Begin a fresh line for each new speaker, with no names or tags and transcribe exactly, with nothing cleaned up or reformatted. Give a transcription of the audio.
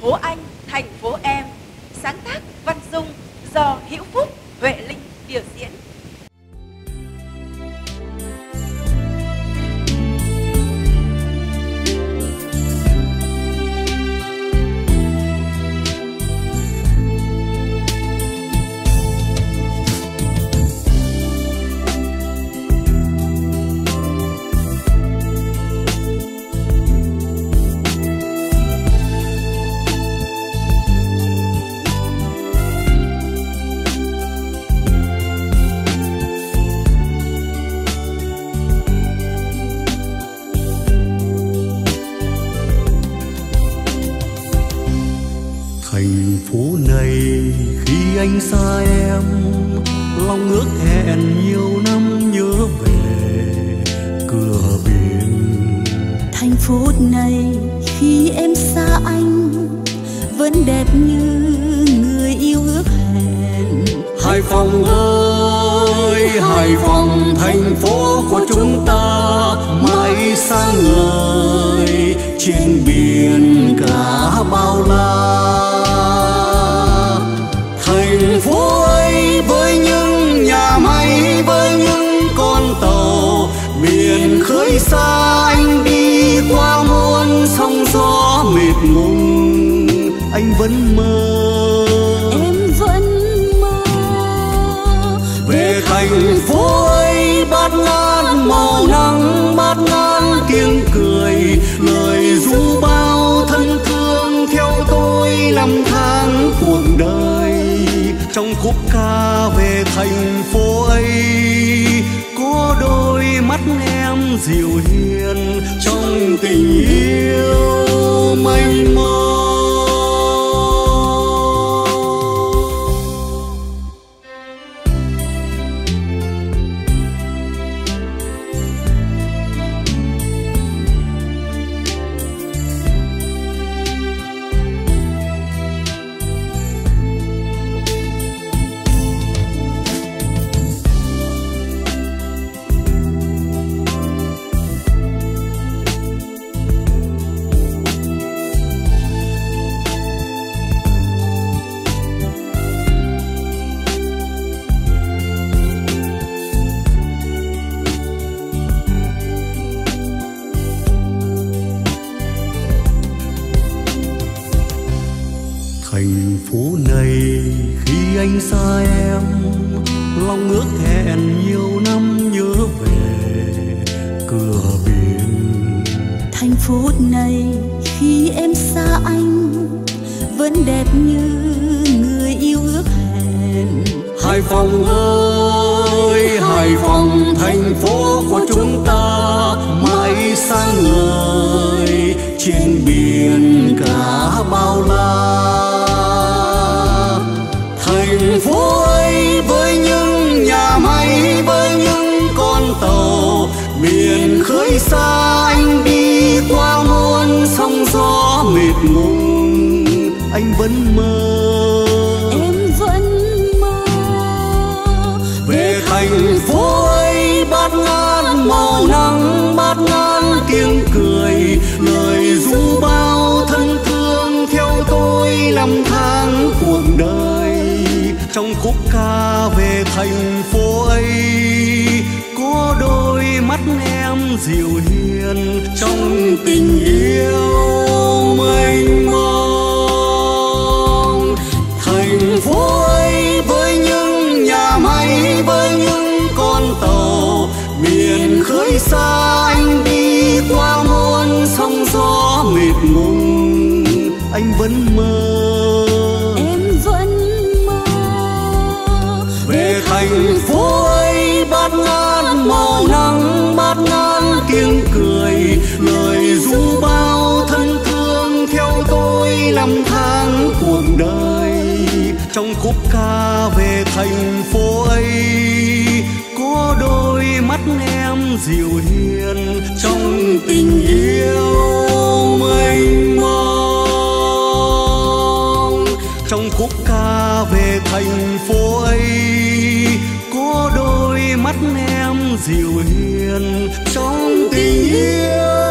phố anh, thành phố em. Sáng tác Văn Dung do Hữu Phúc, Huệ Linh biểu diễn.
Thành phố này khi anh xa em, lòng ước hẹn nhiều năm nhớ về cửa biển.
Thành phố này khi em xa anh, vẫn đẹp như người yêu ước hẹn.
Hải Phòng ơi Hải Phòng, thành phố của chúng ta mãi sáng ngời trên biển cả bao la. Thành phố ấy với những nhà máy, với những con tàu, biển khơi xa anh đi qua muôn sóng gió mịt mùng. Anh vẫn mơ,
em vẫn mơ
về thành phố ấy, bát ngát màu nắng, bát ngát tiếng cười, lời ru bao thân thương theo tôi năm tháng cuộc đời. Trong khúc ca về thành phố ấy, có đôi mắt em dịu hiền trong tình yêu mênh mông. Thành phố này khi anh xa em, lòng ước hẹn nhiều năm nhớ về cửa biển.
Thành phố này khi em xa anh, vẫn đẹp như người yêu ước hẹn.
Hải Phòng ơi Hải Phòng, thành phố của chúng ta mãi sáng ngời trên biển cả bao la. Thành phố ấy với những nhà máy, với những con tàu, biển khơi xa anh đi qua muôn sóng gió mịt mùng. Anh vẫn mơ,
em vẫn mơ
về thành phố ấy, bát ngát màu nắng, bát ngát tiếng cười, lời ru bao thân thương theo tôi năm tháng cuộc đời. Trong khúc ca về thành phố ấy, có đôi mắt em dịu hiền trong tình yêu mênh mông. Thành phố ấy với những nhà máy, với những con tàu, biển khơi xa anh đi qua muôn sóng gió mịt mùng. Anh vẫn mơ,
em vẫn mơ
về thành phố ấy, bát ngát màu nắng, bát ngát tiếng cười, lời ru bao thân thương theo tôi năm tháng cuộc đời. Trong khúc ca về thành phố ấy, có đôi mắt em dịu hiền trong tình yêu mênh mông. Trong khúc ca về thành phố ấy, có đôi mắt em dịu hiền trong tình yêu